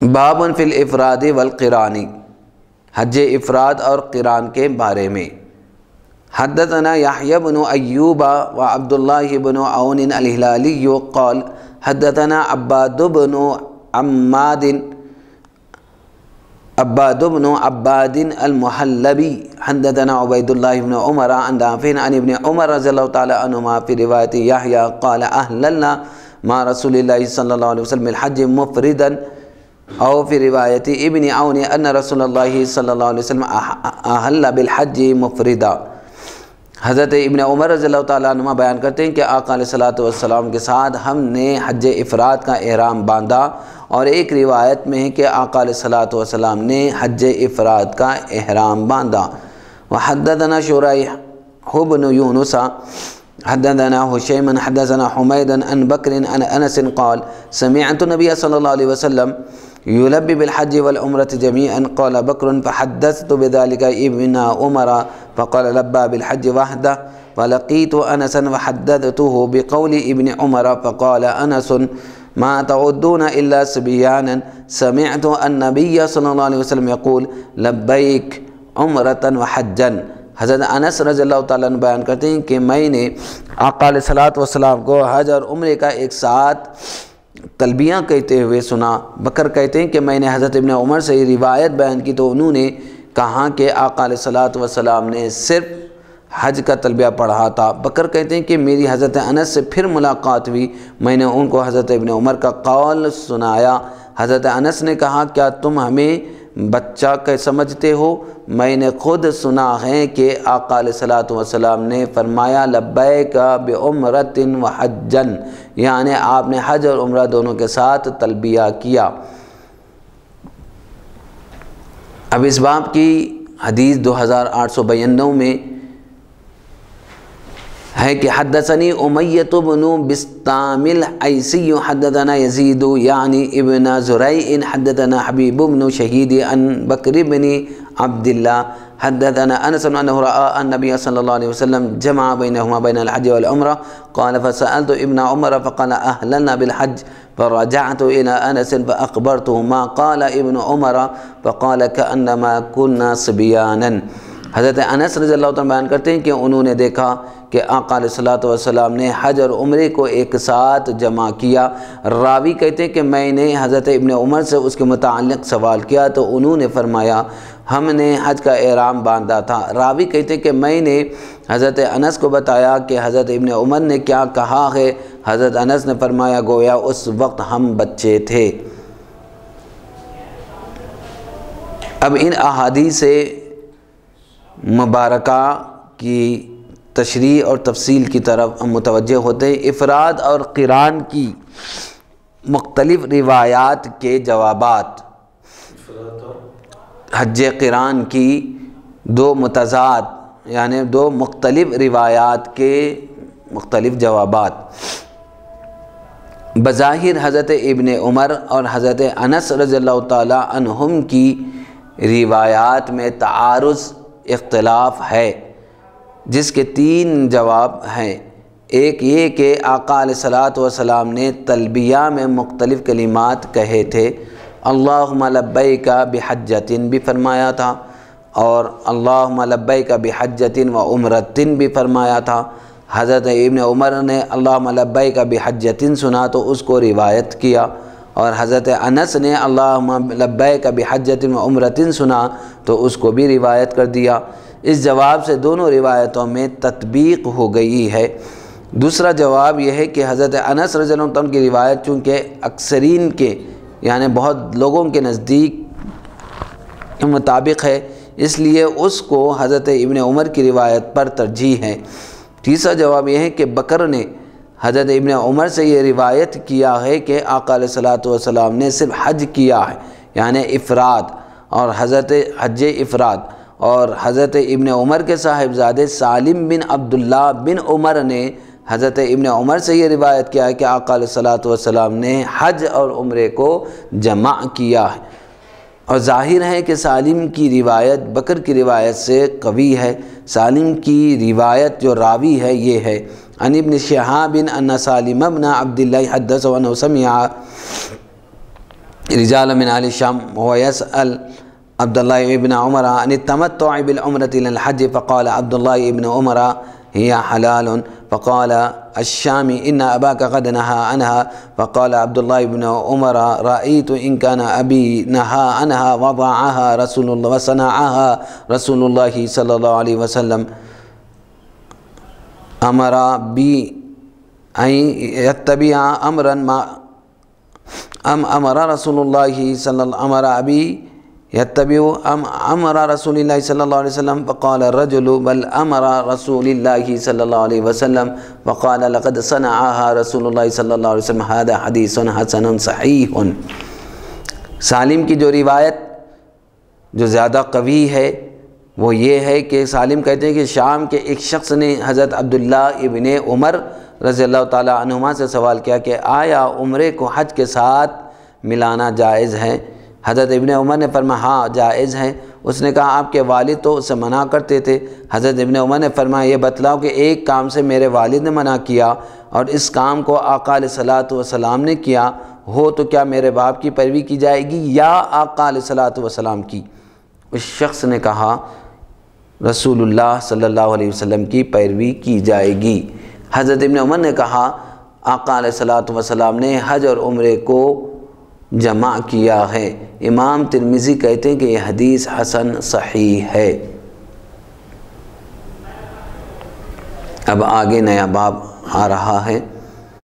بابٌ فی الافراد والقران، حج افراد اور قران کے بارے میں۔ حدثنا یحییٰ بن ایوب وعبد اللہ بن عون الہلالی قال حدثنا عباد بن عباد المحلبی حدثنا عبید اللہ بن عمر عن نافع عن ابن عمر رضی اللہ تعالی عنہما فی روایت یحییٰ قال احللنا مع رسول اللہ صلی اللہ علیہ وسلم الحج مفردا، او فی روایت ابن عون ان رسول اللہ صلی اللہ علیہ وسلم احل بالحج مفردا۔ حضرت ابن عمر رضی اللہ تعالیٰ عنہ بیان کرتے ہیں کہ آقا علیہ الصلوۃ والسلام کے ساتھ ہم نے حج افراد کا احرام باندھا، اور ایک روایت میں ہے کہ آقا علیہ الصلوۃ والسلام نے حج افراد کا احرام باندھا۔ وحدثنا شریح بن یونس حدثنا حشیم حدثنا حمید عن بکر عن انس قال سمعت النبی صلی اللہ علیہ وسلم يلبي بالحج والعمرة جميعا قال بكر فحدثت بذلك ابن عمر فقال لبى بالحج وحده، فلقيت انسا وحدثته بقول ابن عمر فقال انس ما تعدون الا صبيانا سمعت النبي صلی اللہ علیہ وسلم يقول لبيك عمرة وحجا۔ حضرت انس رضی اللہ تعالیٰ عنہ بیان کرتے ہیں کہ میں نے آقا علیہ الصلوۃ والسلام کو حج اور عمرے کا ایک ساتھ تلبیہ کہتے ہوئے سنا۔ بکر کہتے ہیں کہ میں نے حضرت ابن عمر سے یہ روایت بیان کی تو انہوں نے کہا کہ آقا علیہ الصلوۃ والسلام نے صرف حج کا تلبیہ پڑھا تھا۔ بکر کہتے ہیں کہ میری حضرت انس سے پھر ملاقات ہوئی، میں نے ان کو حضرت ابن عمر کا قول سنایا۔ حضرت انس نے کہا کیا تم ہمیں بچہ سمجھتے ہو؟ میں نے خود سنا ہے کہ آقا علیہ الصلوۃ والسلام نے فرمایا لبیک بعمرۃ وحجا، یعنی آپ نے حج اور عمرہ دونوں کے ساتھ تلبیہ کیا۔ اب اس باب کی حدیث 2892 میں ہے کہ حدثنی امیۃ بن بسطام العیسی حدثنا یزید یعنی ابن زریع حدثنا حبیب بن شہید عن بکر بن عبد اللہ حدثنا انس انه راى النبي صلی اللہ علیہ وسلم جمع بینهما بین الحج والعمرہ قال فسألت ابن عمر فقال اهللنا بالحج فرجعت الى انس فاخبرته ما قال ابن عمر فقال كأنما كنا صبيانا۔ حضرت انس رضی اللہ عنہ بیان کرتے ہیں کہ انہوں نے دیکھا کہ آقا علیہ الصلوۃ والسلام نے حج اور عمرے کو ایک ساتھ جمع کیا۔ راوی کہتے ہیں کہ میں نے حضرت ابن عمر سے اس کے متعلق سوال کیا تو انہوں نے فرمایا ہم نے حج کا احرام باندھا تھا۔ راوی کہتے ہیں کہ میں نے حضرت انس کو بتایا کہ حضرت ابن عمر نے کیا کہا ہے۔ حضرت انس نے فرمایا گویا اس وقت ہم بچے تھے۔ اب ان احادیث مبارکہ کی تشریح اور تفصیل کی طرف ہم متوجہ ہوتے ہیں۔ افراد اور قران کی مختلف روایات کے جوابات، حج قران کی دو متضاد یعنی دو مختلف روایات کے مختلف جوابات۔ بظاہر حضرت ابن عمر اور حضرت انس رضی اللہ تعالی عنہم کی روایات میں تعارض اختلاف ہے، جس کے تین جواب ہیں۔ ایک یہ کہ آقا علیہ الصلوۃ والسلام نے تلبیہ میں مختلف کلمات کہے تھے، اللہم لبیک بحجۃ بھی فرمایا تھا اور اللہم لبیک بحجۃ و عمرۃ بھی فرمایا تھا۔ حضرت ابن عمر نے اللہم لبیک بحجۃ سنا تو اس کو روایت کیا، اور حضرت انس نے اللہم لبیک بحجۃ و عمرۃ سنا تو اس کو بھی روایت کر دیا۔ اس جواب سے دونوں روایتوں میں تطبیق ہو گئی ہے۔ دوسرا جواب یہ ہے کہ حضرت انس رضی اللہ عنہ کی روایت چونکہ اکثرین کے یعنی بہت لوگوں کے نزدیک مطابق ہے، اس لیے اس کو حضرت ابن عمر کی روایت پر ترجیح ہے۔ تیسرا جواب یہ ہے کہ بکر نے حضرت ابن عمر سے یہ روایت کیا ہے کہ آقا علیہ الصلوۃ والسلام نے صرف حج کیا ہے یعنی افراد اور حضرت حج افراد، اور حضرت ابن عمر کے صاحبزادے سالم بن عبداللہ بن عمر نے حضرت ابن عمر سے یہ روایت کیا ہے کہ آقا علیہ الصلوۃ والسلام نے حج اور عمرے کو جمع کیا ہے، اور ظاہر ہے کہ سالم کی روایت بکر کی روایت سے قوی ہے۔ سالم کی روایت جو راوی ہے یہ ہے عن ابن شہاب ان سالم بن عبداللہ حدثہ انہ سمع رجال من اہل الشام ويسأل عبد الله ابن عمر عن التمتع بالعمرة إلى الحج فقال عبد الله ابن عمر هي حلال فقال الشامي إن أباك قد نهى عنها فقال عبد الله بن عمر رأيت إن كان أبي نهى عنها وضعها رسول الله وصنعها رسول الله صلى الله عليه وسلم أمر بي أن يتبع أمرا ما أمر رسول الله صلى الله عليه وسلم أمر أبي يتبع أمر رسول الله صلى الله عليه وسلم فقال الرجل بل أمر رسول الله صلى الله عليه وسلم فقال لقد صنعها رسول الله صلى الله عليه وسلم هذا حديث حسن صحيح۔ سالم کی جو روایت جو زیادہ قوی ہے وہ یہ ہے کہ سالم کہتے ہیں کہ شام کے ایک شخص نے حضرت عبداللہ ابن عمر رضی اللہ تعالیٰ عنہما سے سوال کیا کہ آیا عمرے کو حج کے ساتھ ملانا جائز ہے؟ حضرت ابن عمر نے فرمایا ہاں جائز ہے۔ اس نے کہا آپ کے والد تو اسے منع کرتے تھے۔ حضرت ابن عمر نے فرمایا یہ بتلاؤ کہ ایک کام سے میرے والد نے منع کیا اور اس کام کو آقا علیہ الصلوۃ والسلام نے کیا ہو تو کیا میرے باپ کی پیروی کی جائے گی یا آقا علیہ الصلوۃ والسلام کی؟ اس شخص نے کہا رسول اللہ صلی اللہ علیہ وسلم کی پیروی کی جائے گی۔ حضرت ابن عمر نے کہا آقا علیہ الصلوۃ والسلام نے حج اور عمرے کو جمع کیا ہے۔ امام ترمذی کہتے ہیں کہ یہ حدیث حسن صحیح ہے۔ اب آگے نیا باب آ رہا ہے۔